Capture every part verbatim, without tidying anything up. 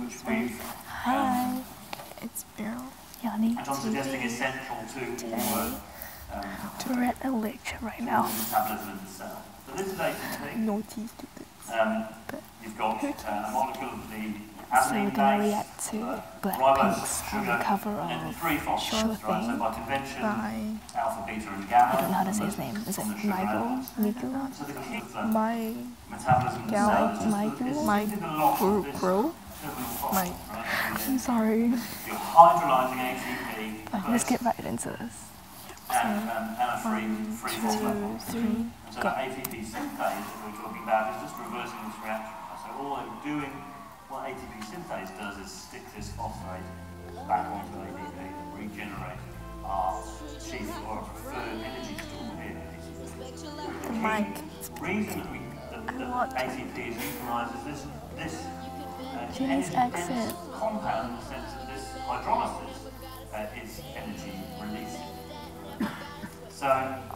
which we've Hi, it's Bill. Yani. And I'm suggesting is central to all um, to read a lecture right now. Metabolism in the cell. So this is A T P. Naughty students. Um, you've got uh, a molecule of the So we're going to react to Blackpink's on the cover of Sure Thing so by convention, by, alpha, beta, and gamma. I don't know how to say his name. Is it Michael? Michael? So the key of the My metabolism in the Gal, cell is Michael? is My did a lot of this Grow? terminal My, phosphate, I'm sorry. You're hydrolyzing A T P. Fine, let's get right into this. And, um, and a free, free two, phosphate. three, And so go. the A T P synthase that we're talking about is just reversing this reaction. So all they're doing, what A T P synthase does is stick this phosphate back onto A D P and regenerate our chief or preferred energy store here. The Mike. reason that, we, that, that A T P is utilised is this, this uh, Jenny's accent. compound in the sense that this hydrolysis uh, is energy releasing. So,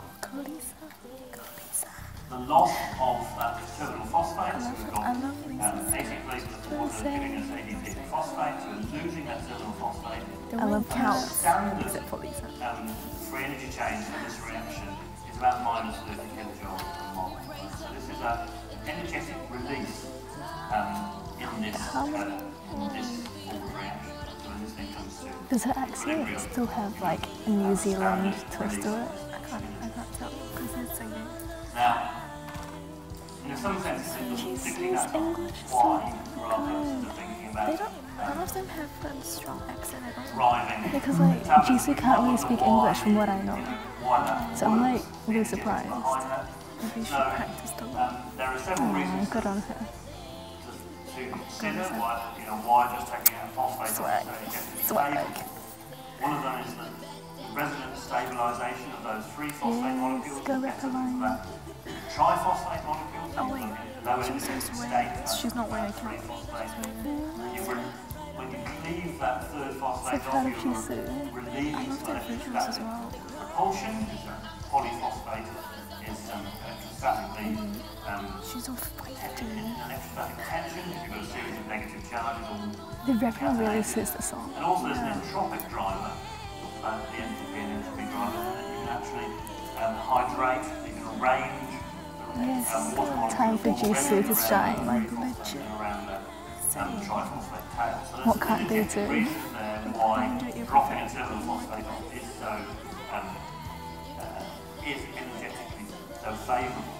the loss of uh, terminal phosphate, so we've got um, A T P leaves the water giving us A D P phosphate, so we're losing that terminal phosphate. I love counts. Standard Except for Lisa. um, free energy change for this reaction is about minus thirty kilojoules per mole. So this is an energetic release um, in this, uh, in this forward reaction. So when this thing comes to Does her accent still have like a New Zealand twist to it? I can't, I can't tell because they're singing. Now, in some sense, it doesn't particularly know why, rather than thinking about They don't, none of them have a strong accent at all. driving. Because like Jisoo can't really speak English from what I know. Why that So I'm like really surprised. behind that. Maybe you should So, practice the um, there are several Oh, reasons good on her. to, to consider why, you know, why just taking out phosphate Swag. is necessarily Swag. favourable. One of them is the resonance stabilisation of those three phosphate Yes, molecules. go and rep a line. that triphosphate molecules. Oh, wait. Low She energy says state, wearing- uh, she's not wearing a three cap. phosphate. You re- when you cleave that third phosphate So proud off, of you're Jisoo. relieving I love some their visuals as electrostatic well. repulsion. Is a polyphosphate is um, electrostatically um, She's all fighting. in electrostatic tension. If you've got a series of negative charges, all The rapping really suits the song. and also there's an entropic driver, uh, the entropy and entropy driver, that you can actually um, hydrate, you can arrange Yes, um, water molecules time for Jisoo to shine. Like legit. around the um, triphosphate tail. So What there's can't an they energetic do? reason there why dropping a terminal phosphate off is so um, uh, is energetically so favourable.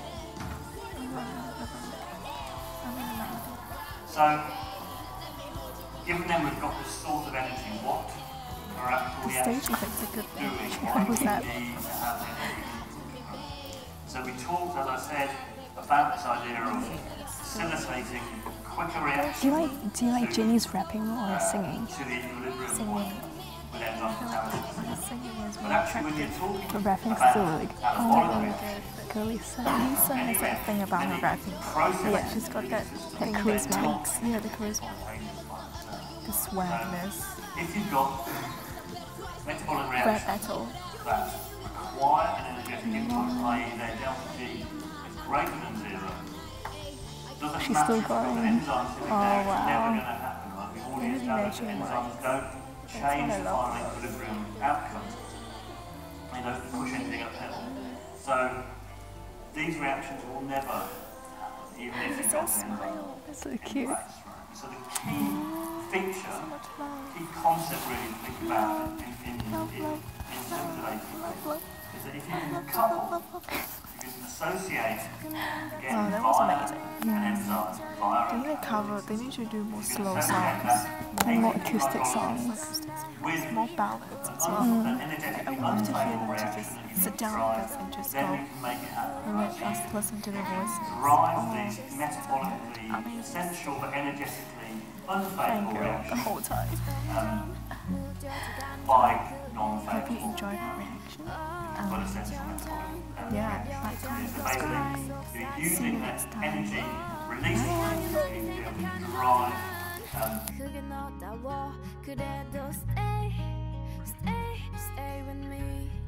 So, given then we've got this source of energy, what are actual The stage reactions effects are good. doing? What Why was do we that? need to have energy input? So we talked, as I said, about this idea of facilitating quicker Do reactions you like do you like Jenny's rapping or singing? to the equilibrium Singing. point with enzyme metabolism. The singing is But more actually, when attractive. you're talking The rapping's about still like anabolic Really reactions, good. girly song. Lisa has that thing about her rapping. process Yeah, she's got that thing that charisma. takes, yeah, the charisma, spontaneous ones. the swagness, If you've got metabolic rap reactions battle. that require an energetic input, that is their delta G is greater than zero, doesn't She's matter still if you've got going. an enzyme sitting Oh, there, it's wow. never going to happen. Right? We've already Really established that making enzymes work. don't change what I the love. final equilibrium outcome. They don't push anything uphill. So these reactions will never happen, even if you've got an enzyme. So cute. So the key feature, Much love. key concept really to think about in, in, in, in, in terms of A T P is that if you can couple, you can associate, again, Oh, that was via amazing. an enzyme, via They a need to cover, they need to do more you can slow associate songs, that And more A T P acoustic hydrolysis songs. with more ballads as well. an an energetically I want to hear unstable them to reaction just that you sit need to down drive, with us and just then go we can make it happen. and let us listen to their voices. Drive Oh, these metabolically amazing. essential but energetically Fine unfavourable girl the reactions whole time. um, by Hope you non-favourable enjoyed our reaction. but Um, essential metabolic um, yeah, reactions. like, comment, So subscribe. basically, you're See you using that next time. energy, releasing energy to be able to drive um, 그게 너다워 그래도 stay stay stay with me